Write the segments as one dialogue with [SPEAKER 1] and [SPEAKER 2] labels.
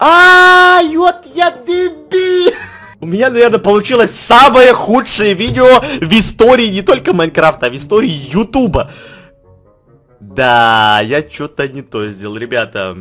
[SPEAKER 1] Вот я дебил! У меня, наверное, получилось самое худшее видео в истории не только Майнкрафта, а в истории Ютуба. Да, я что-то не то сделал, ребята.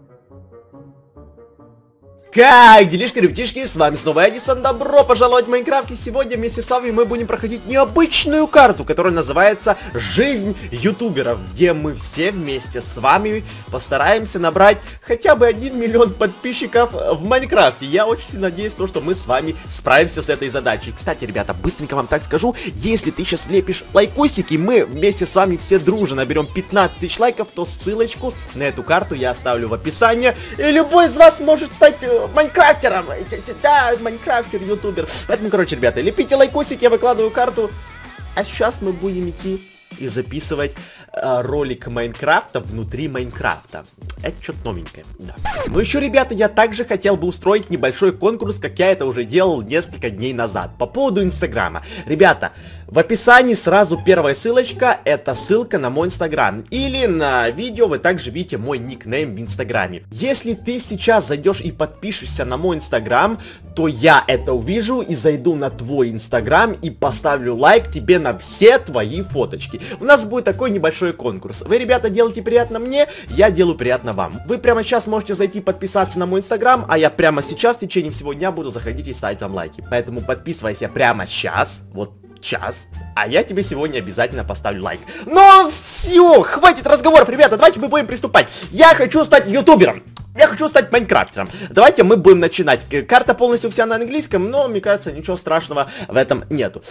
[SPEAKER 1] Как делишки, ребятишки, с вами снова Эдисон, добро пожаловать в Майнкрафт, и сегодня вместе с вами мы будем проходить необычную карту, которая называется «Жизнь ютуберов», где мы все вместе с вами постараемся набрать хотя бы 1 миллион подписчиков в Майнкрафте. Я очень сильно надеюсь, что мы с вами справимся с этой задачей. Кстати, ребята, быстренько вам так скажу, если ты сейчас лепишь лайкосики, мы вместе с вами все дружно наберем 15 тысяч лайков, то ссылочку на эту карту я оставлю в описании, и любой из вас может стать майнкрафтером, да, майнкрафтер, ютубер. Поэтому, короче, ребята, лепите лайкосики, я выкладываю карту. А сейчас мы будем идти и записывать ролик Майнкрафта внутри Майнкрафта. Это что-то новенькое, да. Ну еще, ребята, я также хотел бы устроить небольшой конкурс, как я это уже делал несколько дней назад, по поводу Инстаграма. Ребята, в описании сразу первая ссылочка, это ссылка на мой Инстаграм. Или на видео вы также видите мой никнейм в Инстаграме. Если ты сейчас зайдешь и подпишешься на мой Инстаграм, то я это увижу и зайду на твой Инстаграм и поставлю лайк тебе на все твои фоточки. У нас будет такой небольшой конкурс. Вы, ребята, делаете приятно мне, я делаю приятно вам. Вы прямо сейчас можете зайти подписаться на мой Инстаграм, а я прямо сейчас в течение всего дня буду заходить и ставить вам лайки. Поэтому подписывайся прямо сейчас, вот сейчас, а я тебе сегодня обязательно поставлю лайк. Но все, хватит разговоров, ребята, давайте мы будем приступать. Я хочу стать ютубером. Я хочу стать майнкрафтером. Давайте мы будем начинать. Карта полностью вся на английском, но, мне кажется, ничего страшного в этом нету.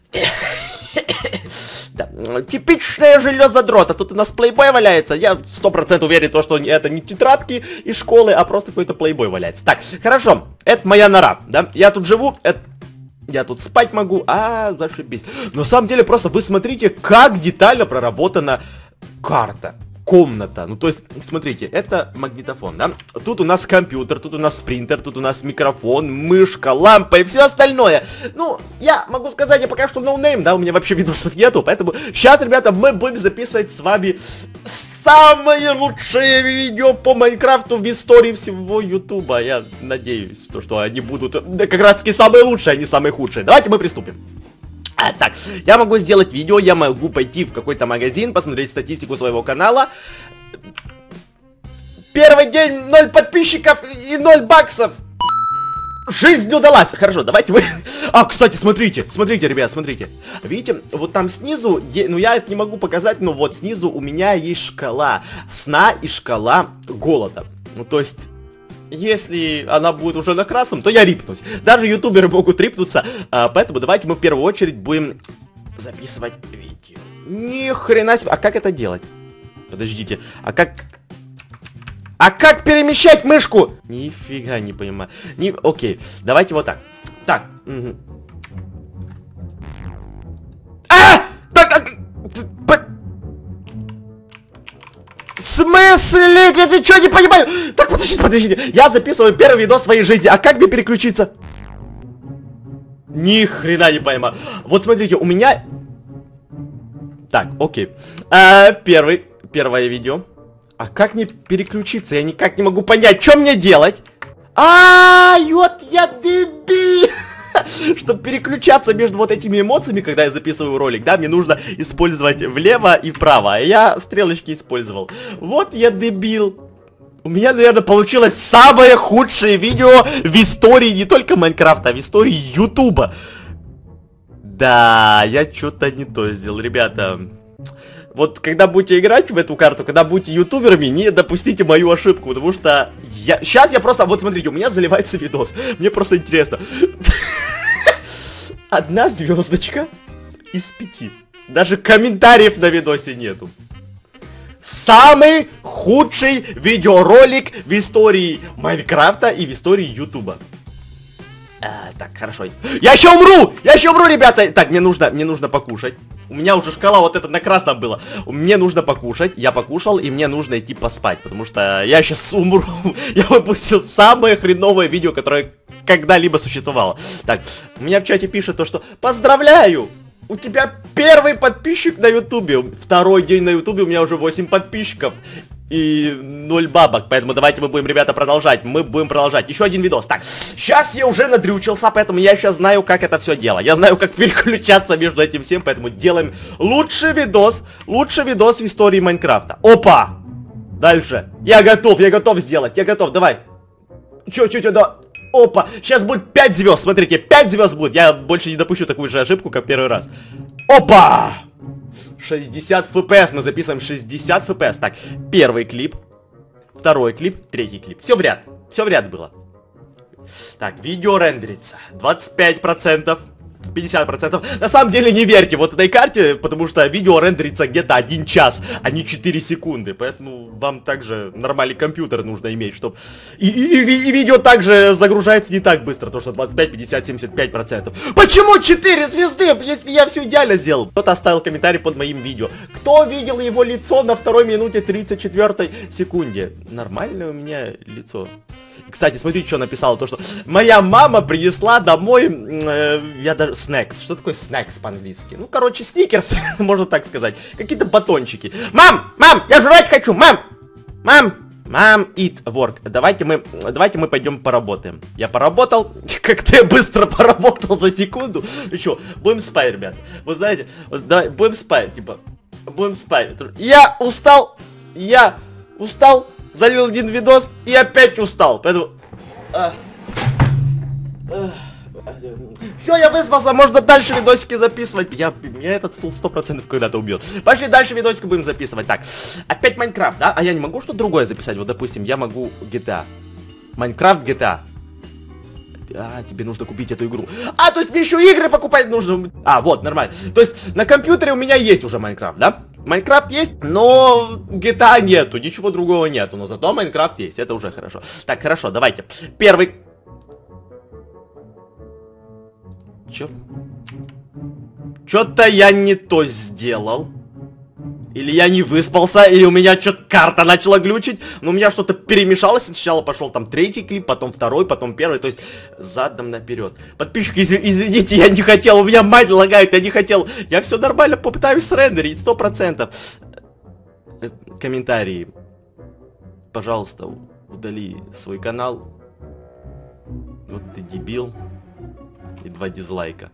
[SPEAKER 1] Да. Типичная железодрота. Тут у нас плейбой валяется. Я 100% уверен, что это не тетрадки из школы, а просто какой-то плейбой валяется. Так, хорошо. Это моя нора, да? Я тут живу, я тут спать могу, зашибись. На самом деле, просто вы смотрите, как детально проработана карта. Комната. Ну, то есть, смотрите, это магнитофон, да? Тут у нас компьютер, тут у нас принтер, тут у нас микрофон, мышка, лампа и все остальное. Ну, я могу сказать, я пока что ноунейм, да, у меня вообще видосов нету, поэтому сейчас, ребята, мы будем записывать с вами самые лучшие видео по Майнкрафту в истории всего Ютуба. Я надеюсь, что они будут как раз таки самые лучшие, а не самые худшие. Давайте мы приступим. Так, я могу сделать видео, я могу пойти в какой-то магазин, посмотреть статистику своего канала. Первый день 0 подписчиков и 0 баксов. Жизнь удалась. Хорошо, давайте мы... кстати, смотрите, ребят, смотрите. Видите, вот там снизу, ну я это не могу показать, но вот снизу у меня есть шкала сна и шкала голода. Ну, то есть... Если она будет уже на красном, то я рипнусь. Даже ютуберы могут рипнуться. Поэтому давайте мы в первую очередь будем записывать видео. Ни хрена себе. А как это делать? Подождите. А как перемещать мышку? Нифига не понимаю. Окей. Давайте вот так. Так. Угу. В смысле? Я ничего не понимаю. Так, подождите. Я записываю первый видос своей жизни. А как мне переключиться? Ни хрена не понимаю. Вот смотрите, у меня... Так, окей. Первое видео. А как мне переключиться? Я никак не могу понять, что мне делать. Вот я дебил. Чтобы переключаться между вот этими эмоциями, когда я записываю ролик, да, мне нужно использовать влево и вправо. А я стрелочки использовал. Вот я дебил. У меня, наверное, получилось самое худшее видео в истории не только Майнкрафта, а в истории Ютуба. Да, я что-то не то сделал, ребята. Вот когда будете играть в эту карту, когда будете ютуберами, не допустите мою ошибку, потому что сейчас я просто... Вот смотрите, у меня заливается видос. Мне просто интересно. 1 звездочка из 5. Даже комментариев на видосе нету. Самый худший видеоролик в истории Майнкрафта и в истории Ютуба. Так, хорошо. Я еще умру, ребята. Так, мне нужно покушать. У меня уже шкала вот эта на красном была. Мне нужно покушать. Я покушал, и мне нужно идти поспать, потому что я сейчас умру. Я выпустил самое хреновое видео, которое когда-либо существовало. Так, у меня в чате пишет то, что поздравляю! У тебя первый подписчик на ютубе. Второй день на ютубе, у меня уже 8 подписчиков. и 0 бабок, поэтому давайте мы будем, ребята, продолжать. Мы будем продолжать. Еще один видос. Так, сейчас я уже надрючился, поэтому я сейчас знаю, как это все делать. Я знаю, как переключаться между этим всем, поэтому делаем лучший видос в истории Майнкрафта. Опа! Дальше. Я готов сделать, я готов, давай. Чё, да. Опа, сейчас будет 5 звезд, смотрите, 5 звезд будет. Я больше не допущу такую же ошибку, как первый раз. Опа! 60 FPS, мы записываем 60 FPS. Так, первый клип, второй клип, третий клип. Все в ряд было. Так, видео рендерится. 25%, 50%. На самом деле не верьте вот этой карте, потому что видео рендерится где-то 1 час, а не 4 секунды. Поэтому вам также нормальный компьютер нужно иметь, чтобы... И видео также загружается не так быстро, то что 25, 50, 75%. Почему 4 звезды, если я все идеально сделал? Кто-то оставил комментарий под моим видео. Кто видел его лицо на 2 минуте 34 секунде? Нормальное у меня лицо. Кстати, смотрите, что написала, то что моя мама принесла домой, я даже, снэкс, что такое снэкс по-английски? Ну, короче, сникерс, можно так сказать, какие-то батончики. Мам, я жрать хочу, мам, eat, work, давайте мы пойдем поработаем. Я поработал, как-то я быстро поработал за секунду. Ну что, будем спать, ребят, вы знаете, вот, давай, будем спать, будем спать. Я устал, залил один видос и опять устал, поэтому... Все, я выспался, можно дальше видосики записывать. Меня этот стул 100% когда-то убьет. Пошли дальше видосики будем записывать. Так, опять Майнкрафт, да? А я не могу что-то другое записать? Вот, допустим, я могу GTA. Майнкрафт GTA. А, тебе нужно купить эту игру. А, то есть мне еще игры покупать нужно. А, вот, нормально. То есть на компьютере у меня есть уже Майнкрафт, да? Майнкрафт есть, но GTA нету, ничего другого нету. Но зато Майнкрафт есть, это уже хорошо. Так, хорошо, давайте. Первый. Чё-то я не то сделал. Или я не выспался, или у меня что-то карта начала глючить. Но у меня что-то перемешалось. Сначала пошел там третий клип, потом второй, потом первый. То есть задом наперед. Подписчики, извините, я не хотел. У меня мать лагает, я не хотел. Я все нормально попытаюсь срендерить, 100%. Комментарии. Пожалуйста, удали свой канал. Вот ты дебил. И 2 дизлайка.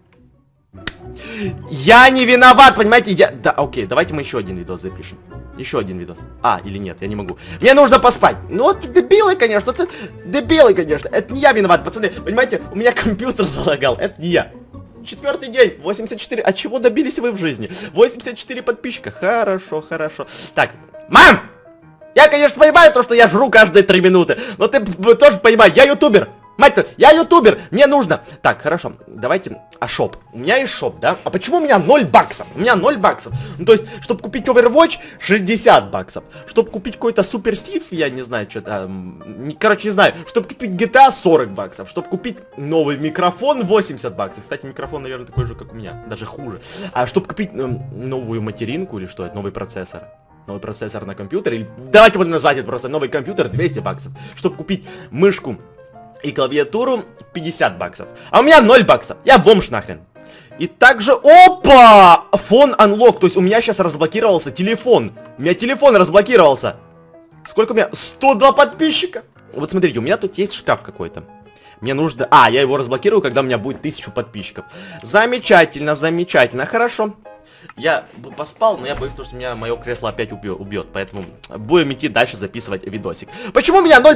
[SPEAKER 1] Я не виноват, понимаете? Да, окей, давайте мы еще один видос запишем. Еще один видос. А, или нет, я не могу. Мне нужно поспать. Ну вот дебилы, конечно. Это дебилы, конечно. Это не я виноват, пацаны. Понимаете, у меня компьютер залагал. Это не я. 4-й день, 84. От чего добились вы в жизни? 84 подписчика. Хорошо, хорошо. Так, мам! Я, конечно, понимаю то, что я жру каждые 3 минуты. Но ты тоже понимаешь, я ютубер. Мать-то, я ютубер, мне нужно. Так, хорошо, давайте. А шоп? У меня есть шоп, да? А почему у меня 0 баксов? У меня 0 баксов. Ну, то есть, чтобы купить Overwatch, 60 баксов. Чтобы купить какой-то Супер Стив, я не знаю, что-то... короче, не знаю. Чтобы купить GTA, 40 баксов. Чтобы купить новый микрофон, 80 баксов. Кстати, микрофон, наверное, такой же, как у меня. Даже хуже. А чтобы купить новую материнку или что это? Новый процессор. Новый процессор на компьютере. Давайте будем назвать это просто новый компьютер, 200 баксов. Чтобы купить мышку и клавиатуру, 50 баксов. А у меня 0 баксов. Я бомж нахрен. И также, опа! Фон unlock. То есть у меня сейчас разблокировался телефон. У меня телефон разблокировался. Сколько у меня? 102 подписчика. Вот смотрите, у меня тут есть шкаф какой-то. Мне нужно... А, я его разблокирую, когда у меня будет 1000 подписчиков. Замечательно, замечательно. Хорошо. Я поспал, но я боюсь, что меня мое кресло опять убьет. Поэтому будем идти дальше записывать видосик. Почему у меня 0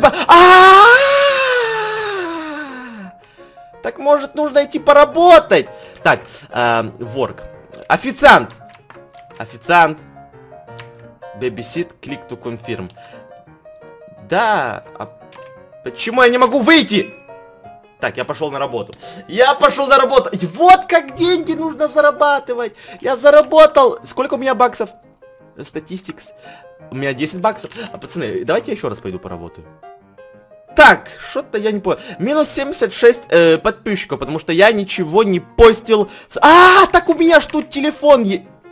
[SPEAKER 1] Так, может, нужно идти поработать. Так, work. Официант. Официант. Babysit, click to confirm. Да. А почему я не могу выйти? Так, я пошел на работу. Я пошел на работу. Вот как деньги нужно зарабатывать. Я заработал. Сколько у меня баксов? Statistics. У меня 10 баксов. А, пацаны, давайте я еще раз пойду поработаю. Так, что-то я не понял. Минус 76 подписчиков, потому что я ничего не постил. А, так у меня ж тут телефон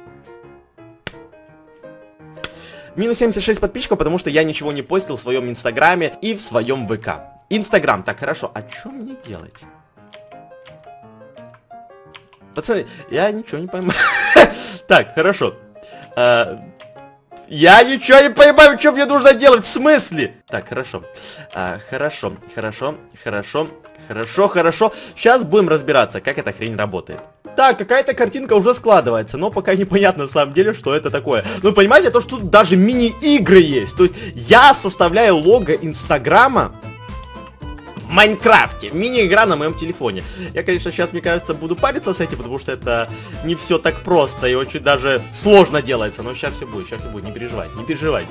[SPEAKER 1] Минус 76 подписчиков, потому что я ничего не постил в своем инстаграме и в своем ВК. Инстаграм, так, хорошо. А что мне делать? Пацаны, я ничего не пойму. Так, хорошо. Я ничего не понимаю, что мне нужно делать, в смысле? Так, хорошо. Хорошо. Сейчас будем разбираться, как эта хрень работает. Так, какая-то картинка уже складывается, но пока непонятно на самом деле, что это такое. Ну, понимаете, то, что тут даже мини-игры есть. То есть, я составляю лого Инстаграма в Майнкрафте. Мини-игра на моем телефоне. Я, конечно, сейчас, мне кажется, буду париться с этим, потому что это не все так просто и очень даже сложно делается. Но сейчас все будет, не переживайте.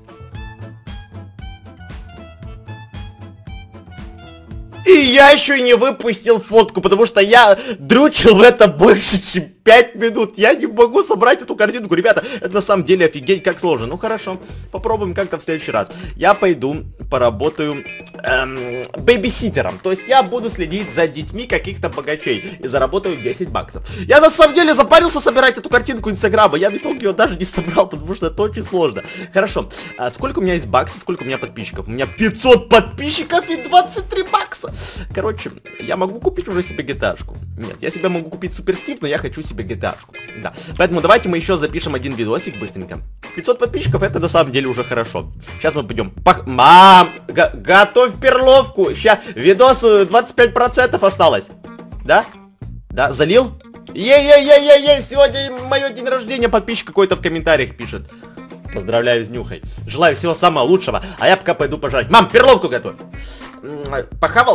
[SPEAKER 1] И я еще не выпустил фотку, потому что я дрючил в это больше, чем 5 минут. Я не могу собрать эту картинку. Ребята, это на самом деле офигеть как сложно. Ну хорошо, попробуем как-то в следующий раз. Я пойду поработаю бэйбиситером. То есть я буду следить за детьми каких-то богачей и заработаю 10 баксов. Я на самом деле запарился собирать эту картинку Инстаграма. Я в итоге ее даже не собрал, потому что это очень сложно. Хорошо, сколько у меня есть баксов, сколько у меня подписчиков? У меня 500 подписчиков и 23 бакса. Короче, я могу купить уже себе GTA-шку. Нет, я себе могу купить Супер Стив, но я хочу себе GTA-шку. Да, поэтому давайте мы еще запишем один видосик быстренько. 500 подписчиков, это на самом деле уже хорошо. Сейчас мы пойдем. Мам, готовь перловку. Сейчас видос 25% осталось. Да? Да, залил? Е-е-е-е-е, сегодня мое день рождения, подписчик какой-то в комментариях пишет. Поздравляю с нюхой. Желаю всего самого лучшего. А я пока пойду пожрать. Мам, перловку готовь. Похавал?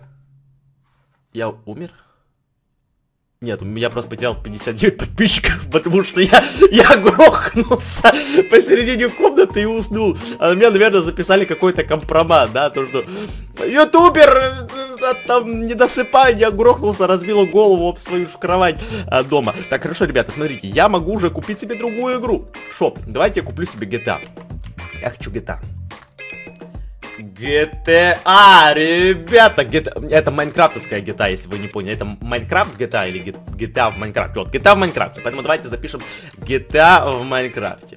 [SPEAKER 1] Я умер? Нет, я просто потерял 59 подписчиков, потому что я грохнулся посередине комнаты и уснул. А на меня, наверное, записали какой-то компромат, да, то что ютубер там не досыпай, я грохнулся, разбил голову об свою кровать дома. Так, хорошо, ребята, смотрите, я могу уже купить себе другую игру. Шоп, давайте я куплю себе GTA. Я хочу GTA. GTA, ребята, это майнкрафтовская GTA, если вы не поняли. Это Майнкрафт GTA или GTA в Майнкрафте. Вот, GTA в Майнкрафте. Поэтому давайте запишем GTA в Майнкрафте.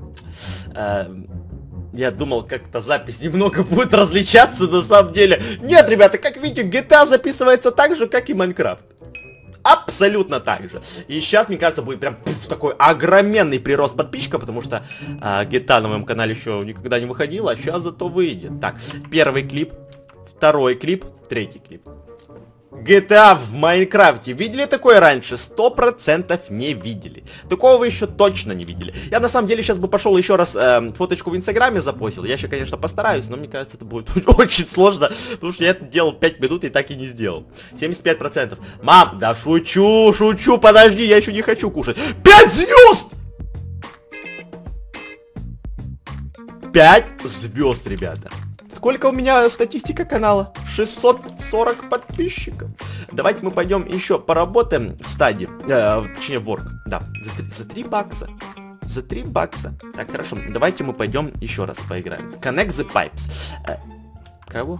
[SPEAKER 1] Я думал, как-то запись немного будет различаться, на самом деле. Нет, ребята, как видите, GTA записывается так же, как и Майнкрафт. Абсолютно так же. И сейчас, мне кажется, будет прям такой огроменный прирост подписчиков, потому что GTA на моем канале еще никогда не выходила, а сейчас зато выйдет. Так, первый клип, второй клип, третий клип. GTA в Майнкрафте. Видели такое раньше? 100% не видели. Такого вы еще точно не видели. Я на самом деле сейчас бы пошел еще раз фоточку в Инстаграме запостил. Я еще, конечно, постараюсь, но мне кажется, это будет очень сложно, потому что я это делал 5 минут и так и не сделал. 75%. Мам, да шучу, подожди, я еще не хочу кушать. 5 звезд! 5 звезд, ребята. Сколько у меня статистика канала? 640 подписчиков. Давайте мы пойдем еще поработаем в стадии. Точнее, ворк. Да, за 3 бакса. За 3 бакса. Так, хорошо. Давайте мы пойдем еще раз поиграем. Connect the pipes. Кого?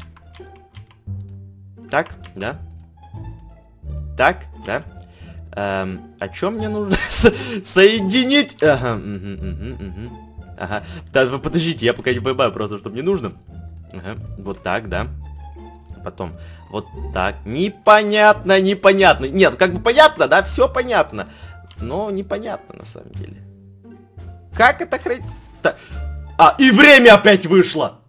[SPEAKER 1] Так, да. Так, да. А что мне нужно соединить? Ага, ага. Да, вы подождите, я пока не понимаю просто, что мне нужно. Ага, вот так, да. Потом, вот так. Непонятно. Нет, как бы понятно, да, все понятно. Но непонятно на самом деле. Как это хрень? И время опять вышло.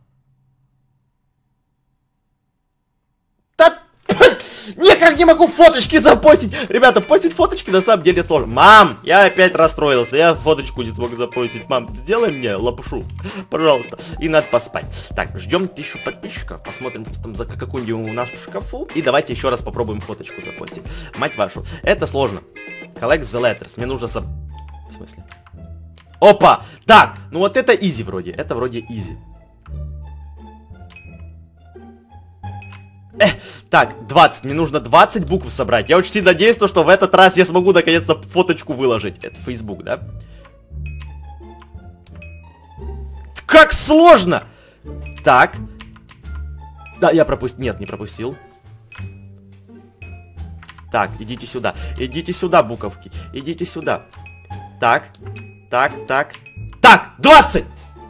[SPEAKER 1] Никак не могу фоточки запостить. Ребята, постить фоточки на самом деле сложно. Мам, я опять расстроился. Я фоточку не смог запостить. Мам, сделай мне лапшу, пожалуйста. И надо поспать. Так, ждем 1000 подписчиков. Посмотрим, что там за какой-нибудь у нас в шкафу. И давайте еще раз попробуем фоточку запостить. Мать вашу, это сложно. Collect the letters. Мне нужно В смысле? Опа! Так, ну вот это изи вроде. Это вроде изи. Так, 20. Мне нужно 20 букв собрать. Я очень сильно надеюсь, что в этот раз я смогу наконец-то фоточку выложить. Это Facebook, да? Как сложно! Так. Да, я пропустил. Нет, не пропустил. Так, идите сюда. Идите сюда, буковки. Идите сюда. Так. Так. 20!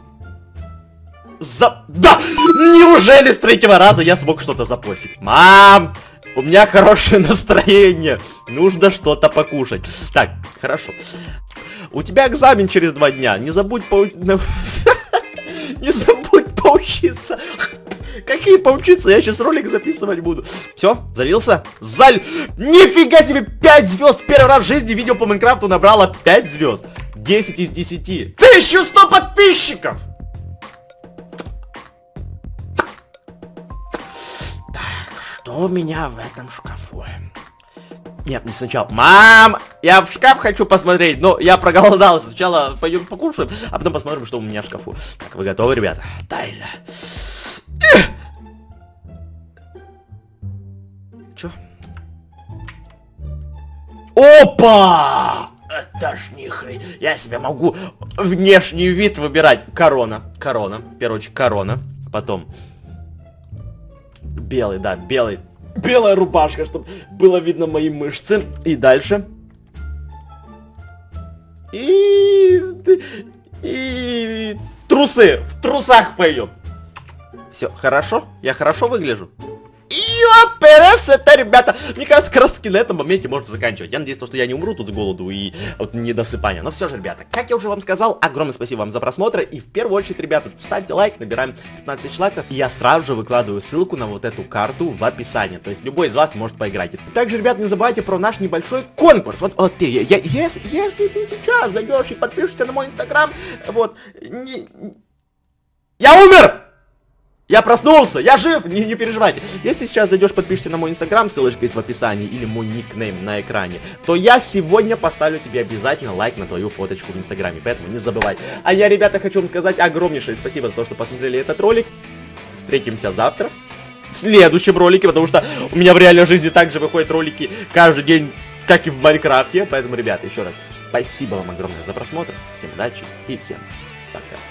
[SPEAKER 1] Да! Неужели с 3-го раза я смог что-то запостить? Мам! У меня хорошее настроение. Нужно что-то покушать. Так, хорошо. У тебя экзамен через 2 дня. Не забудь Не забудь поучиться. Какие поучиться? Я сейчас ролик записывать буду. Все, залился? Нифига себе, 5 звезд. Первый раз в жизни видео по Майнкрафту набрало 5 звезд. 10 из 10. 1100 подписчиков! Так, что у меня в этом шкафу? Нет, не сначала. Мам, я в шкаф хочу посмотреть, но я проголодался. Сначала пойдем покушаем, а потом посмотрим, что у меня в шкафу. Так, вы готовы, ребята? Тайна. Чё? Опа! Это ж ни хрен. Я себе могу внешний вид выбирать. Корона. В первую очередь корона. Потом белый, да, белый. Белая рубашка, чтобы было видно мои мышцы. И дальше. И трусы. В трусах пойдем. Все, хорошо? Я хорошо выгляжу? Ёперес, это, ребята, мне кажется, как раз таки на этом моменте можно заканчивать. Я надеюсь, что я не умру тут с голоду и от недосыпания. Но все же, ребята, как я уже вам сказал, огромное спасибо вам за просмотр. И в первую очередь, ребята, ставьте лайк, набираем 15 тысяч лайков. И я сразу же выкладываю ссылку на вот эту карту в описании. То есть любой из вас может поиграть. Также, ребята, не забывайте про наш небольшой конкурс. Вот ты, если ты сейчас зайдешь и подпишешься на мой инстаграм, вот, я умер! Я проснулся, я жив, не переживайте. Если сейчас зайдешь, подпишешься на мой инстаграм, ссылочка есть в описании, или мой никнейм на экране, то я сегодня поставлю тебе обязательно лайк на твою фоточку в инстаграме, поэтому не забывай. А я, ребята, хочу вам сказать огромнейшее спасибо за то, что посмотрели этот ролик. Встретимся завтра в следующем ролике, потому что у меня в реальной жизни также выходят ролики каждый день, как и в Майнкрафте. Поэтому, ребята, еще раз спасибо вам огромное за просмотр, всем удачи и всем пока.